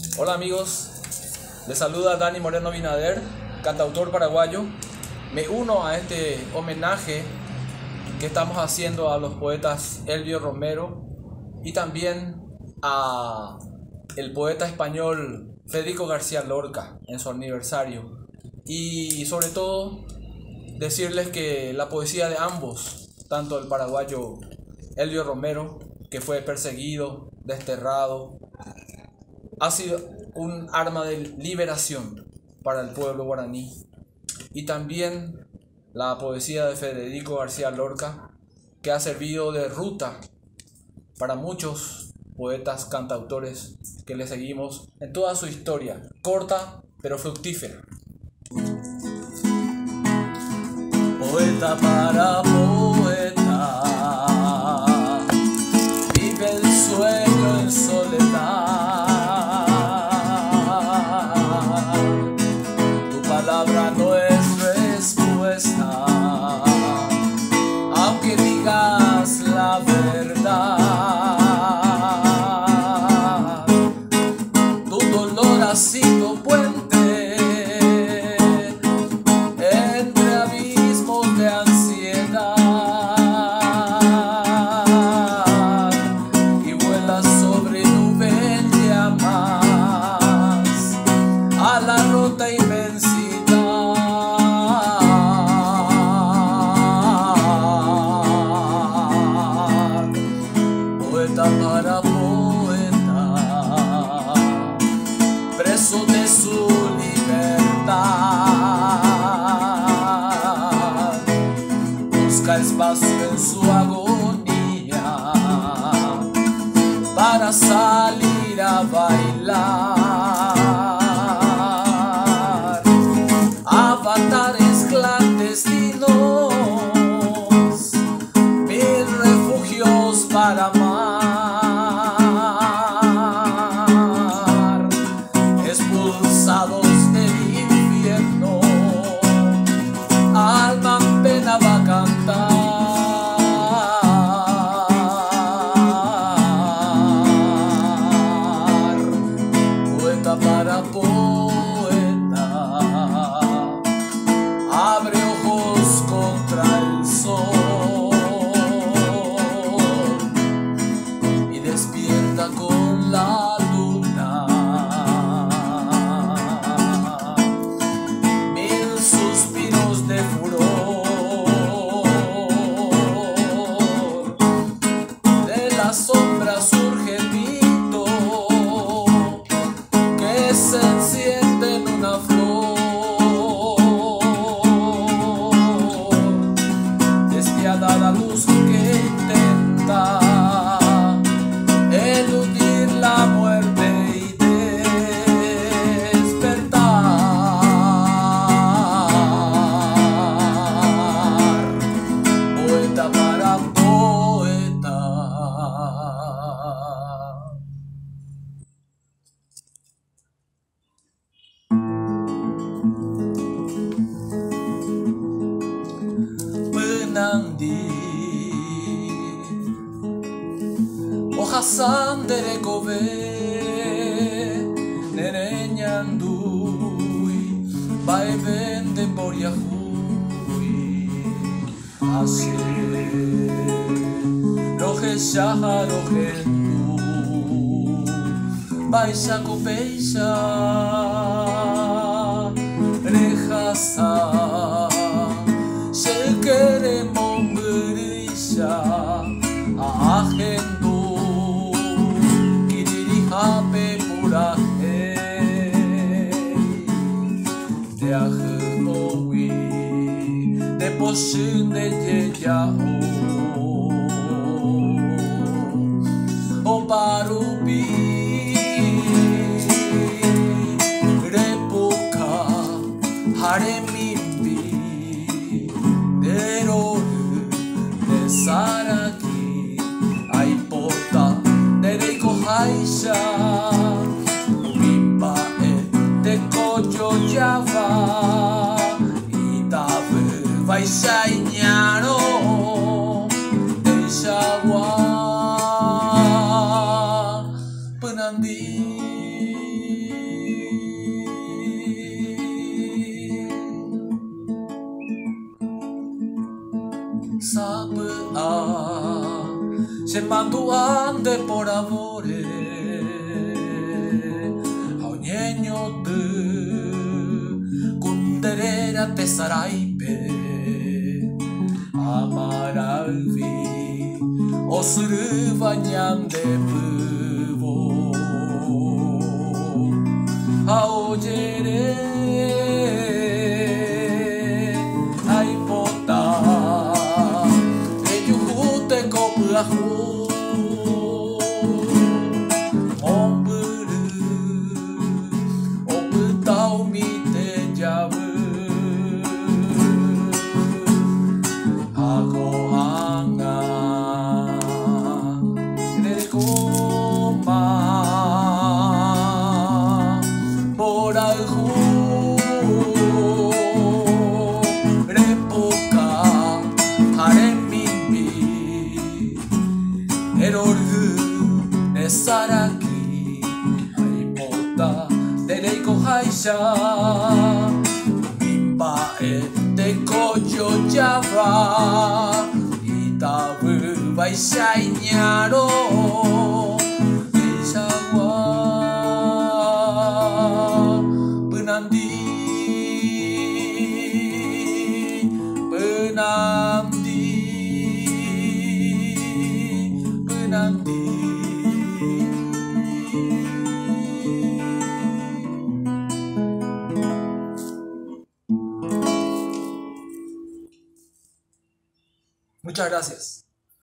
Hola amigos, les saluda Dani Moreno Binader, cantautor paraguayo. Me uno a este homenaje que estamos haciendo a los poetas Elbio Romero y también a el poeta español Federico García Lorca en su aniversario. Y sobre todo decirles que la poesía de ambos, tanto el paraguayo Elbio Romero, que fue perseguido, desterrado, ha sido un arma de liberación para el pueblo guaraní, y también la poesía de Federico García Lorca, que ha servido de ruta para muchos poetas cantautores que le seguimos en toda su historia, corta pero fructífera. Poeta para poeta, vive el sueño en soledad. Tu palabra no es respuesta, aunque digas la verdad. Tu dolor ha sido puente entre abismos de ansiedad, y vuelas sobre nubes llamas a la rota inmensidad. Poeta para poeta, preso de su libertad, busca espacio en su agonía para salir a bailar. Avatares clandestinos, mil refugios para amar, expulsados del infierno, alma en pena va a cantar. Poeta para poeta, abre ojos contra el sol y despierta con la luna. Mil suspiros de furor, de la sombra surge el mito que se enciende en una flor. Despiadada luz que intenta eludir la muerte y despertar. Poeta para poeta. Menandi Ohasan derekobe nereñandui baeben de boriahui ashe roje shaha rojendu baisha copeisha rejasa Shekere mongurisha ajendu kiriri hape purahe de ajeowi de poshin de yeyao o parupi repuka haremimbi Saraki aipota dereiko haisha Umipa de koyo yava Itabe vaisha iñaro Chamando ande por amore ao nhenho de Kunderera tesaraipe Amaravi Osuru vanyande puvo Aojere Aipota Eyuhute kopuahu Momburu Oputau mite jabu Agohanga Rekoma Boralhu Repoka Haremimbi Eroru Nesaraki Aipota Dereiko Haisha Mimbae Tekoyo Java Itabu Baishainyaro Deishawa Benamdi Benamdi Benamdi Muchas gracias.